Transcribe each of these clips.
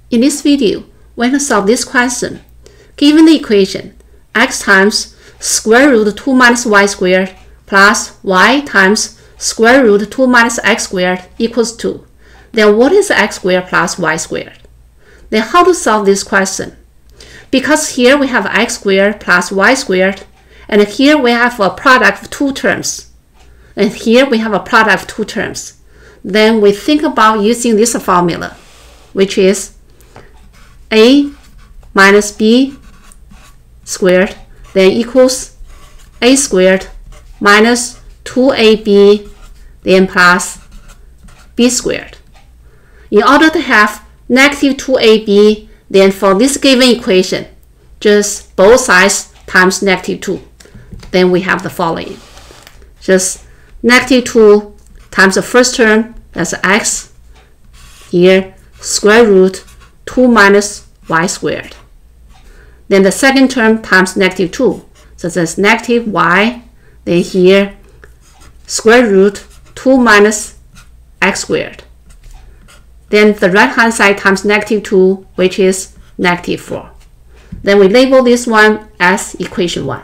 In this video, we're going to solve this question. Given the equation x times square root 2 minus y squared plus y times square root 2 minus x squared equals 2, then what is x squared plus y squared? Then how to solve this question? Because here we have x squared plus y squared, and here we have a product of two terms, and here we have a product of two terms. Then we think about using this formula, which is a minus b squared then equals a squared minus 2ab then plus b squared. In order to have negative 2ab, then for this given equation, just both sides times negative 2. Then we have the following. Just negative 2 times the first term, that's x, here, square root 2 minus y squared. Then the second term times negative 2. So that's negative y, then here, square root 2 minus x squared. Then the right hand side times negative 2, which is negative 4. Then we label this one as equation 1.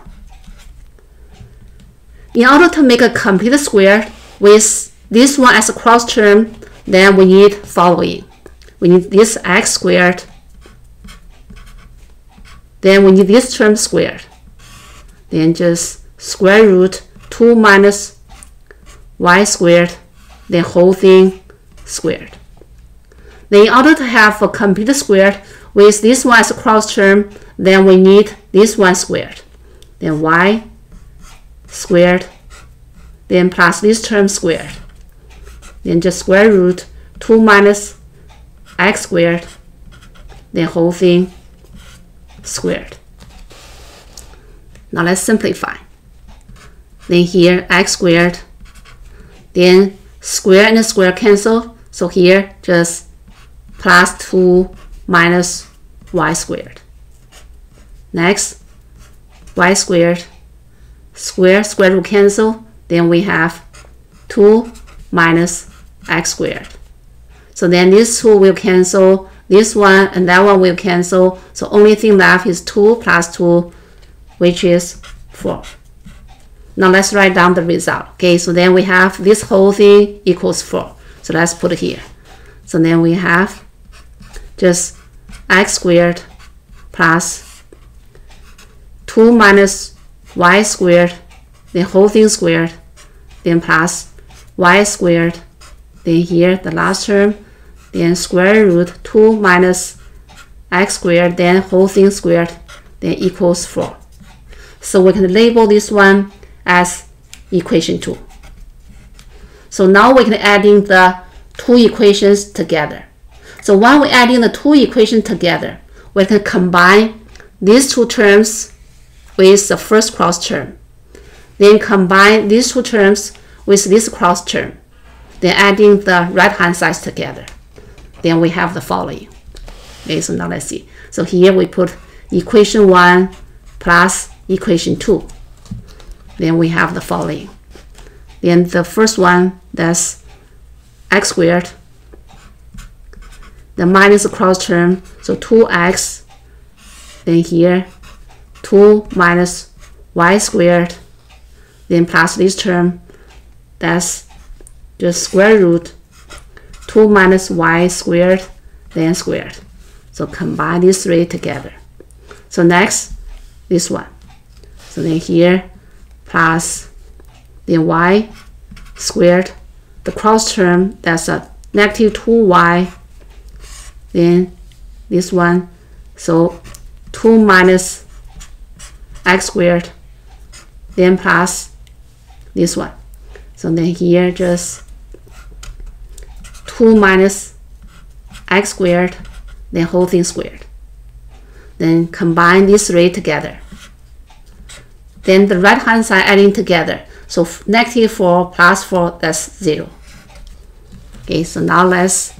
In order to make a complete square with this one as a cross term, then we need following. We need this x squared, then we need this term squared, then just square root 2 minus y squared, then whole thing squared. Then in order to have a complete square with this one as a cross term, then we need this one squared, then y squared, then plus this term squared, then just square root 2 minus x squared, then whole thing squared. Now let's simplify. Then here x squared, then square and square cancel, so here just plus 2 minus y squared. Next, y squared, square root cancel, then we have 2 minus x squared. So then these two will cancel, this one and that one will cancel, so only thing left is 2 plus 2, which is 4. Now let's write down the result. Okay, so then we have this whole thing equals 4. So let's put it here. So then we have just x squared plus 2 minus y squared, then whole thing squared, then plus y squared, then here the last term, then square root 2 minus x squared, then whole thing squared, then equals 4. So we can label this one as equation 2. So now we can add in the two equations together. So when we add in the two equations together, we can combine these two terms with the first cross term. Then combine these two terms with this cross term. Then adding the right hand sides together. Then we have the following. Okay, so now let's see. So here we put equation 1 plus equation 2. Then we have the following. Then the first one, that's x squared. The minus the cross term, so 2x. Then here, 2 minus y squared. Then plus this term, that's just square root 2 minus y squared, then squared. So combine these three together. So next, this one. So then here, plus then y squared, the cross term, that's a negative 2y, then this one, so 2 minus x squared, then plus this one. So then here just 2 minus x squared, then whole thing squared. Then combine these three together. Then the right hand side adding together. So negative 4 plus 4, that's 0. Okay, so now let's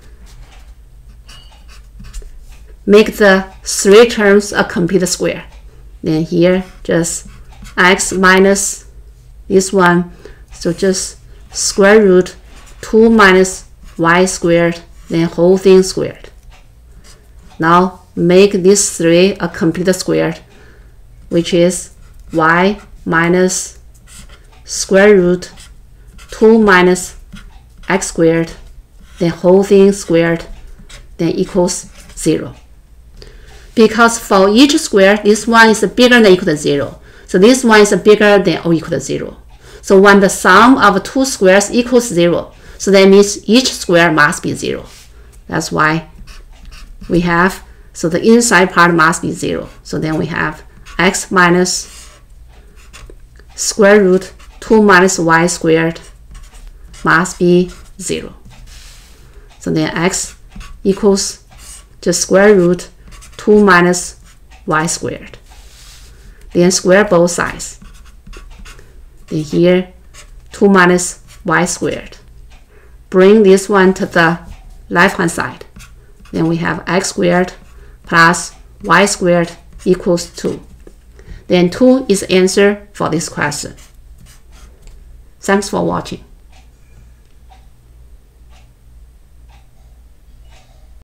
make the three terms a complete square. Then here just x minus this one, so just square root 2 minus y squared, then whole thing squared. Now make this 3 a complete square, which is y minus square root 2 minus x squared, then whole thing squared, then equals 0. Because for each square, this one is bigger than or equal to 0. So this one is bigger than or equal to 0. So when the sum of two squares equals 0, so that means each square must be 0. That's why we have, so the inside part must be 0. So then we have x minus square root 2 minus y squared must be 0. So then x equals just square root 2 minus y squared. Then square both sides. Then here 2 minus y squared. Bring this one to the left hand side. Then we have x squared plus y squared equals 2. Then 2 is the answer for this question. Thanks for watching.